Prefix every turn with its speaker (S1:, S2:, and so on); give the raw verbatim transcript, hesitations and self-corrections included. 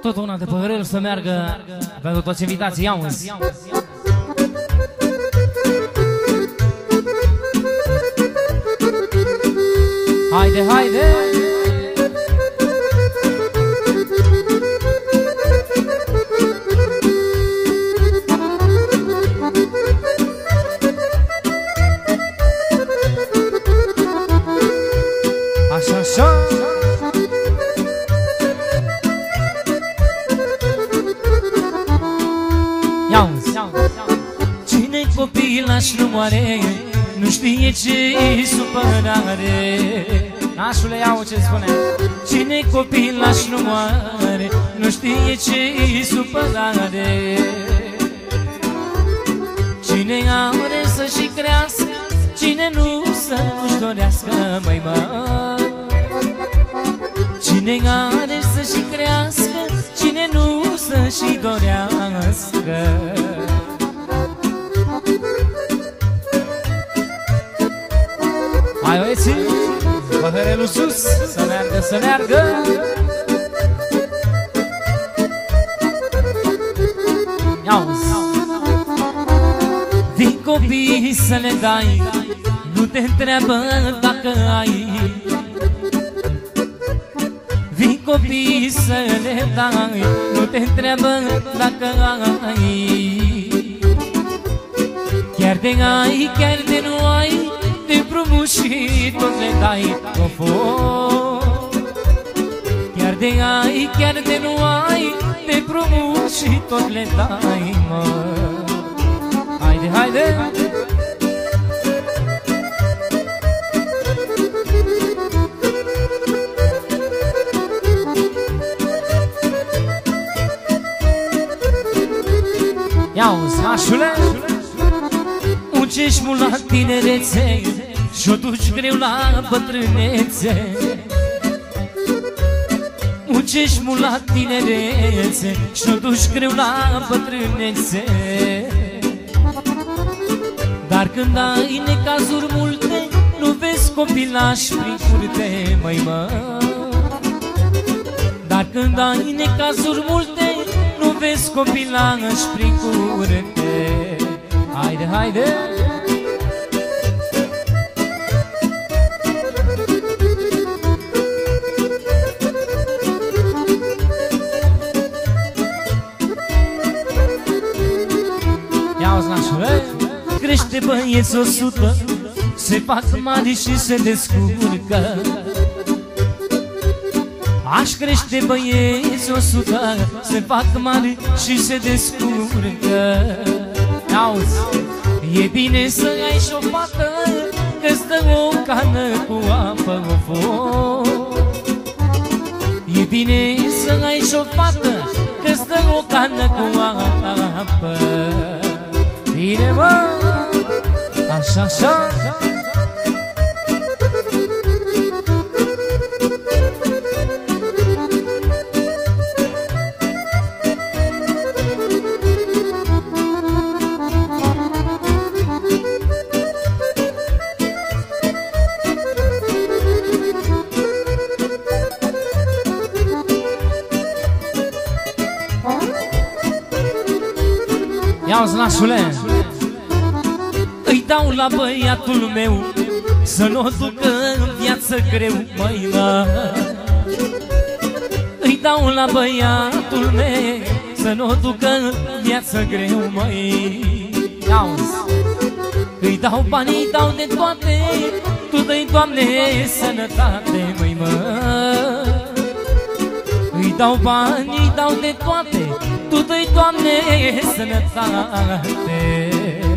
S1: Tot una de păhărel să meargă pentru toți invitații. Iauzi! Haide, haide! Așa, așa! Iauzi! Cine copilaș nu moare, nu știe ce-i supărare. Nașule, iau ce spune. Cine copilaș nu moare, nu știe ce-i supărare. Cine are să-și crească, cine nu să-și dorească, măi mă. Cine are să-și crească, cine nu să-și dorească. Hai, oieții, păhărelul sus, să meargă, să meargă. Iauzi! Vin copii să le dai, nu te întreabă dacă ai. Vin copii să le dai, nu te întreabă dacă ai. Chiar de ai, chiar de nu ai, te împrumuți și tot le dai, of, of. Chiar de ai, chiar de nu ai, te împrumuți și tot le dai, mă. Haide, haide! Iauzi, nașule! Muncești mult la tinerețe și-o duci greu la bătrânețe. Muncești mult la tinerețe și-o duci greu la bătrânețe. Dar când ai necazuri multe, nu vezi copilași prin curte, măi mă. Dar când ai necazuri multe, nu vezi copilași prin curte. Haide, haide! Ia-uzi, nașule! Crește băieți o sută, se fac mari și se descurcă. Aș crește băieți o sută, se fac mari și se descurcă. Auzi, e bine să ai și o fată, că-ți dă o cană cu apă, o foc. E bine să ai și o fată, că-ți dă o cană cu apă. Bine, mă, așa, așa. Ia-uzi, nașule! Îi dau la băiatul meu să nu o ducă în viață greu, măi, mă. Îi dau la băiatul meu să nu o ducă în viață greu, măi. Ia-uzi! Îi dau banii, îi dau de toate, Tu dă-i, Doamne, sănătate, măi, mă. Îi dau bani, îi dau de toate, Tu dă-i, Doamne, sănătate.